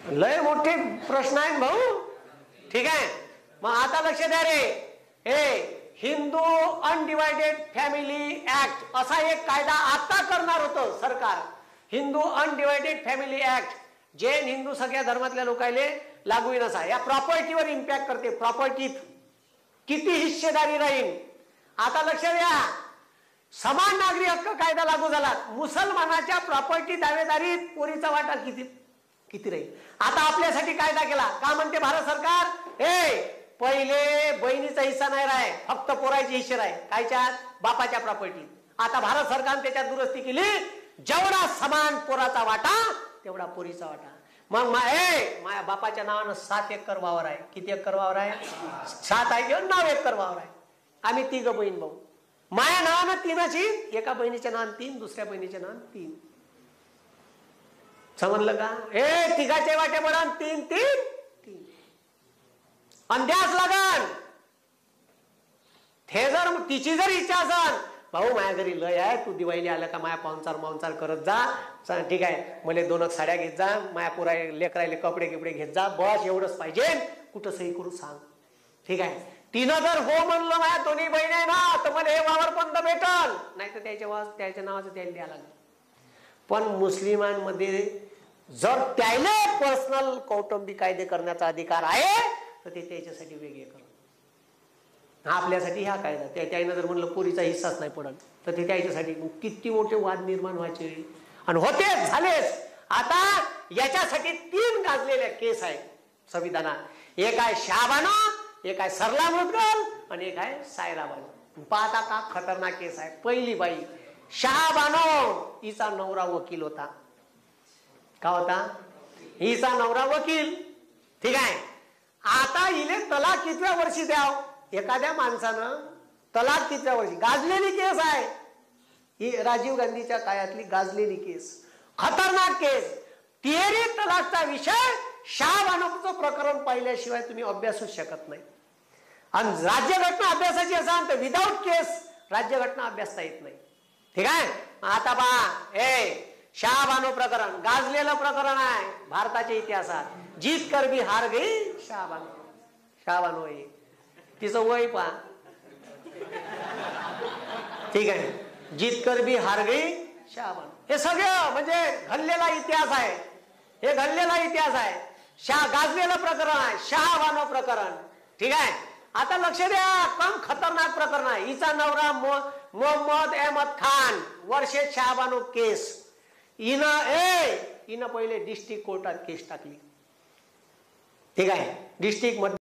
लय मोठे प्रश्न आहेत भाऊ. ठीक आहे, मग आता लक्ष द्या रे. हे हिंदू अनडिवायडेड फॅमिली ऍक्ट असा एक कायदा आता करणार होतं सरकार. Hindu undivided family act Jain Hindu सगळ्या धर्मातल्या लोकांना लागू नसा. या प्रॉपर्टीवर इम्पॅक्ट करते. प्रॉपर्टीत किती हिस्सेदारी राहील. आता लक्ष द्या, समान नागरी हक्क कायदा लागू झाला. मुसलमानाच्या प्रॉपर्टी दावेदारीत पोरीचा वाटा किती किती राहील. आता आपल्यासाठी कायदा केला. का म्हणते भारत सरकार, पहिले बहिणीचा हिस्सा नाही राहे, फक्त पोराचे हिस्से राहे. कायच्यात? बापाच्या प्रॉपर्टीत. आता भारत सरकारने त्याच्यात दुरुस्ती केली, जेवढा समान पोराचा वाटा तेवढा पोरीचा वाटा. मग माझ्या बापाच्या नावानं 7 एकर वावर आहे. किती एकर वावर आहे? 7 आहे किंवा 9 एकर वावर आहे. आम्ही 3 बहीण भाऊ. माझ्या नावानं 3, एका बहिणीच्या नावानं 3, दुसऱ्या बहिणीच्या नावानं 3. समजलं का? तिघाचे वाटे बडा 3 3 3 अंध्यास लागन. हे जर तिची जर इच्छा असेल, भाऊ माझ्या घरी लय आहे, तू दिवाळी आलं का माझ्या पाहुणचार करत जा. ठीक आहे, मला 2 साड्या घेत जा, माझ्या पुरा लेकरायले कपडे घेत जा, बस एवढंच पाहिजे. कुठं सही करू सांग. ठीक आहे, तिनं जर हो म्हणलं माझ्या दोन्ही बहीण आहे ना, तर मला हे वावर बंद भेटल, नाही तर त्याच्या नावाचं त्याला द्यायला लागेल. पण मुस्लिमांमध्ये जर त्याला पर्सनल कौटुंबिक कायदे करण्याचा अधिकार आहे, तर ते त्याच्यासाठी वेगळे करत. आपल्यासाठी हा कायदा. त्यानं जर म्हणलं पोरीचा हिस्साच नाही पडत, तर ते त्याच्यासाठी किती मोठे वाद निर्माण व्हायचे. आणि होतेच, झालेच. आता याच्यासाठी 3 गाजलेल्या केस आहेत संविधानात. एक आहे शहाबानो, एक आहे सरला मुदगल आणि एक आहे सायरा बानो. पाहता का खतरनाक केस आहे. पहिली बाई शहाबानो, हिचा नवरा वकील होता. का होता? हिचा नवरा वकील. ठीक आहे, आता हिले तलाक कितव्या वर्षी द्याव? एखाद्या माणसानं तलाक कितव्या वर्षी? गाजलेली केस आहे ही, राजीव गांधीच्या काळातली गाजलेली केस, खतरनाक केस. तिहेरी तलाकचा विषय शहाबानोचं प्रकरण पाहिल्याशिवाय तुम्ही अभ्यासूच शकत नाही. आणि राज्यघटना अभ्यासाची असाल तर विदाऊट केस राज्यघटना अभ्यासता येत नाही. ठीक आहे, आता पहा, शहाबानो प्रकरण गाजलेलं प्रकरण आहे भारताच्या इतिहासात. जीत कर भी हार गई शहाबानो आहे. तिचं वय पहा. ठीक आहे, जीत कर भी हार गई शहाबानो. हे सगळं म्हणजे घडलेला इतिहास आहे. हे घडलेला इतिहास आहे. गाजलेलं प्रकरण आहे शहाबानो प्रकरण. ठीक आहे, आता लक्ष द्या, कम खतरनाक प्रकरण आहे. हिचा नवरा मोहम्मद अहमद खान वर्षे शहाबानो केस. हिनं पहिले डिस्ट्रिक्ट कोर्टात केस टाकली. ठीक आहे, डिस्ट्रिक्ट मध्ये